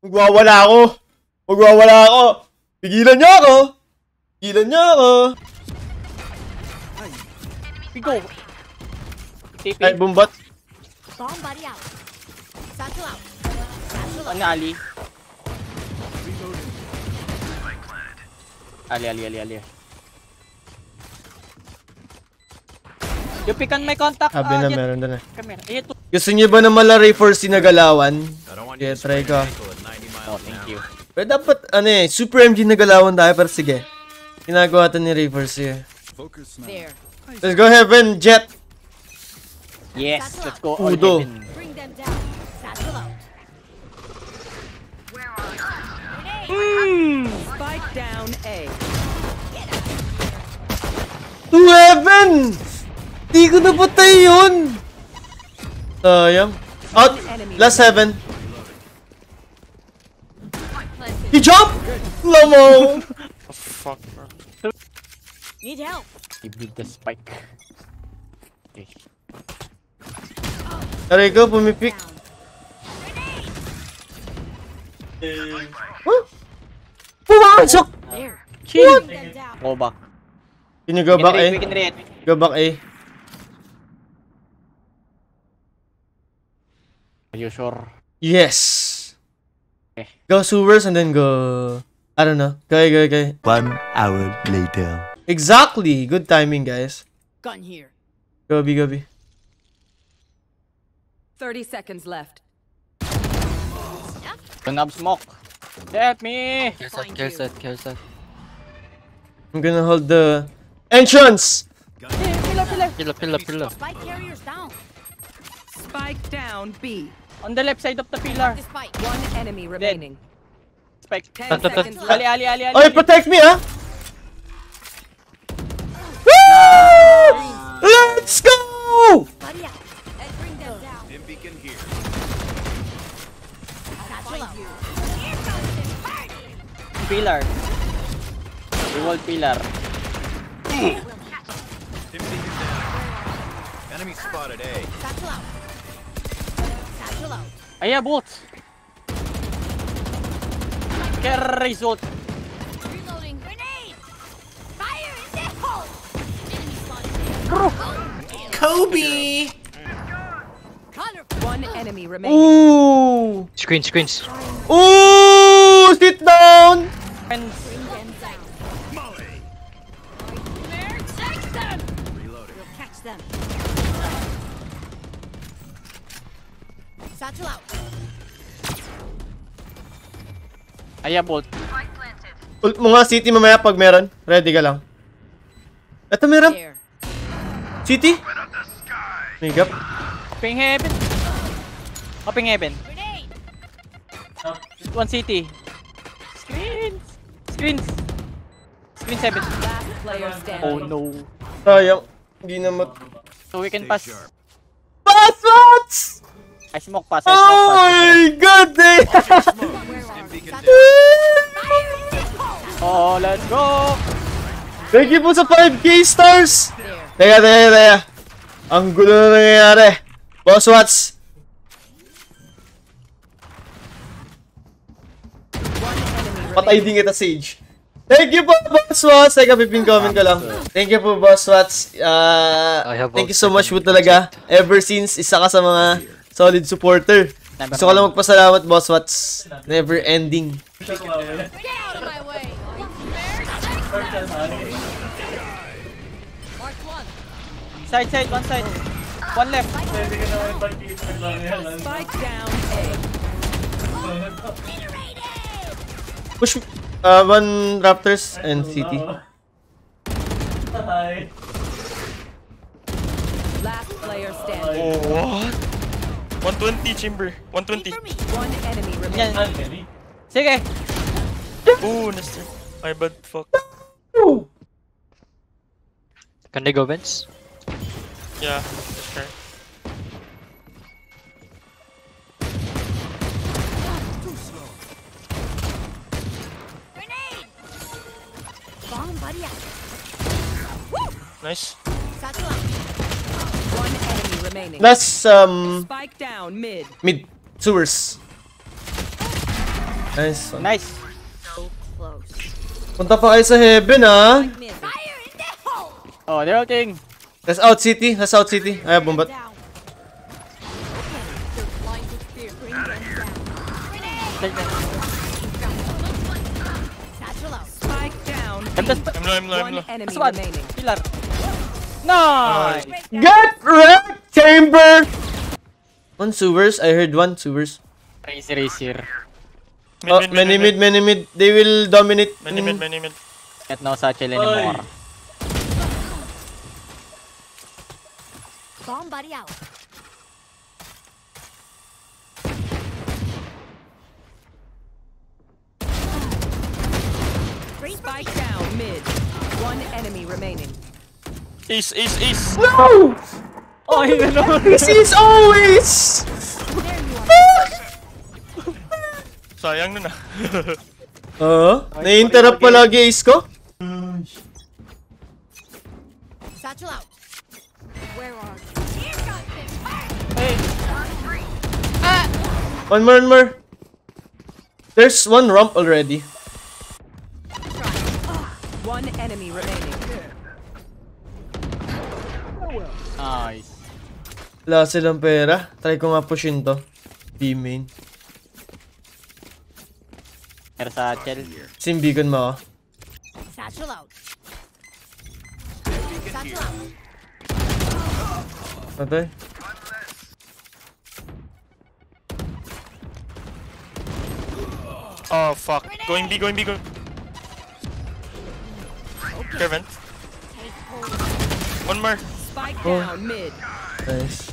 Magwawala ako. Magwawala ako. Pigilan niyo ako. Pigilan niyo ako. Go. Ay, bumbat. Ano, Ali? Ali. Yung pikan may contact. Sabi na meron doon eh. Ito. Gusto niyo ba na malaray for sinagalawan? Kaya try ka. Oh, thank you. Pero dapat, ano eh, Super MG nagalawan tayo, pero sige. Ginagawa ito ni Rayforce eh. Let's go Heaven, Jet! Yes, let's go all Udo. Heaven. Spike down A. To Heaven! Di ko napatay yun! Sayang. Out! Last Heaven. He jumped! Lamo! Oh, fuck, bro. Need help. Give me the spike. Okay. Aray ko, pumipik. Huh? Pumasok! Chill! Go back. Can you go back We A? can read. Go back A. Are you sure? Yes! Okay. Go sewers and then go... I don't know. Go. 1 hour later. Exactly! Good timing, guys. Gun here. Go B. 30 seconds left. Don't have smoke. Help me! Kill set. I'm gonna hold the... Entrance! Pillar. Spike carriers down. Spike down B. On the left side of the pillar. One enemy remaining. Spike. 10 seconds left. Ali. Oy, protect me, ah! Woo! Let's go! Pillar. We wall pillar. Enemy spotted A. Aya, bolt. Carry result. Reloading. Grenade. Fire in the hole. Enemy spotted. Kobe! One enemy remaining. Ooh! Screens. Ooh! Sit down! And Bring them down. Take them. Reloading. We'll catch them. Satchel out. Aya, bolt. Ult mo nga City mamaya pag meron. Ready ka lang. Eto meron. Here. City? Make up. Ping heaven. Ping heaven. Grenade. One city. Screens 7. Last player standing. Oh no. Sayang. Hindi na mat... So we can pass. Passwatch! I smoke pass. Oh my god! Eh. Oh, let's go. Thank you po sa 5k stars! Teka. Ang gulo na nangyayari. Boss Watts! Patay din kita, Sage. Thank you po, Boss Watts! Teka, pipin comment ko lang. Thank you po, Boss Watts. Thank you so much po talaga. Ever since, isa ka sa mga solid supporter. Gusto ko lang magpasalamat, Boss Watts. Never ending. Get out of my way. Mark one. Side, one side. One left. Spike down A. Push one Raptors and City. Last player standing. Oh, what? 120 chamber. 120. One enemy remaining. Yan. Sige. Ooh, Nestor. My bad, fuck. Can they go vents? Yeah, sure. Grenade. Bomb buddy out. Nice. Satchel out. One enemy remaining. Last Spike down mid. mid sewers. Nice. Nice. Punta pa kayo sa heaven, ah. Oh, they're ulting. That's out city. That's out city. Ay, bombat. Spike down. I'm just... I'm low. One enemy That's one. remaining. Pillar. Nice. Get wrecked, chamber! One sewers. I heard one sewers. Raze here. Oh, many mid. They will dominate. Many mid. Can't no satchel anymore. Bomb buddy out. Spike down mid. One enemy remaining. Ace. No! Oh, no. This is always! Sayang nun ah. Na-interrupt palagi ace ko? Satchel out. Where are you? Hey. One more. There's one ramp already. One enemy remaining. Nice. Wala silang pera. Try ko nga pushin to. B main. Pero satchel. Simbigon mo ako. Satchel out. Satchel out. Patay. Oh fuck. Going B. Kevin. One more. Spike down mid. Nice.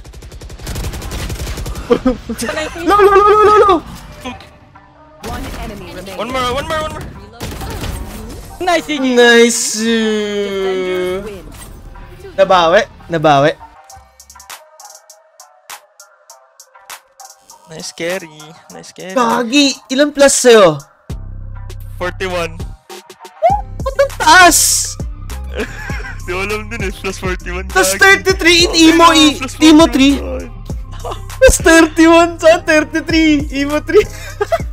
No. No! One enemy remaining. One more. Nice. Nice! Win. Nabawi. Nice carry. Kagi! Ilang plus sa'yo? 41. Ba't ang taas? Di ko alam din eh. Plus 41. Plus 33 in Emo 3. Plus 31 sa 33. Emo 3.